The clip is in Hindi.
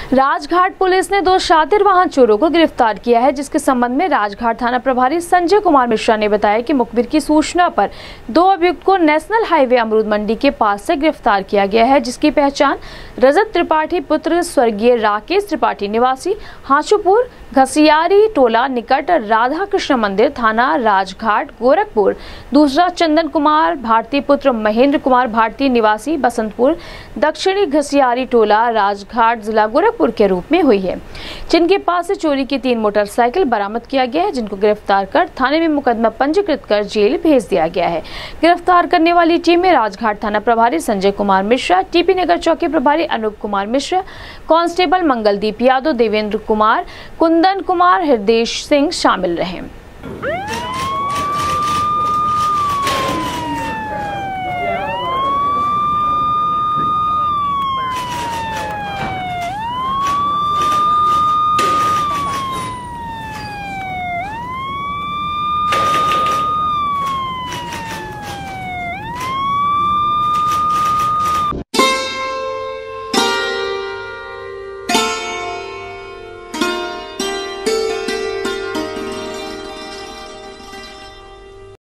राजघाट पुलिस ने 2 शातिर वाहन चोरों को गिरफ्तार किया है, जिसके संबंध में राजघाट थाना प्रभारी संजय कुमार मिश्रा ने बताया कि मुखबिर की सूचना पर 2 अभियुक्त को नेशनल हाईवे अमरूद मंडी के पास से गिरफ्तार किया गया है, जिसकी पहचान रजत त्रिपाठी पुत्र स्वर्गीय राकेश त्रिपाठी निवासी हांचुपुर घसियारी टोला निकट राधा कृष्ण मंदिर थाना राजघाट गोरखपुर, दूसरा चंदन कुमार भारती पुत्र महेंद्र कुमार भारती निवासी बसंतपुर दक्षिणी घसियारी टोला राजघाट जिला गोरखपुर के रूप में हुई है, जिनके पास से चोरी की 3 मोटरसाइकिल बरामद किया गया है, जिनको गिरफ्तार कर थाने में मुकदमा पंजीकृत कर जेल भेज दिया गया है। गिरफ्तार करने वाली टीम में राजघाट थाना प्रभारी संजय कुमार मिश्रा, टीपी नगर चौकी प्रभारी अनूप कुमार मिश्रा, कांस्टेबल मंगलदीप यादव, देवेंद्र कुमार, कुंदन कुमार, हृदय सिंह शामिल रहे।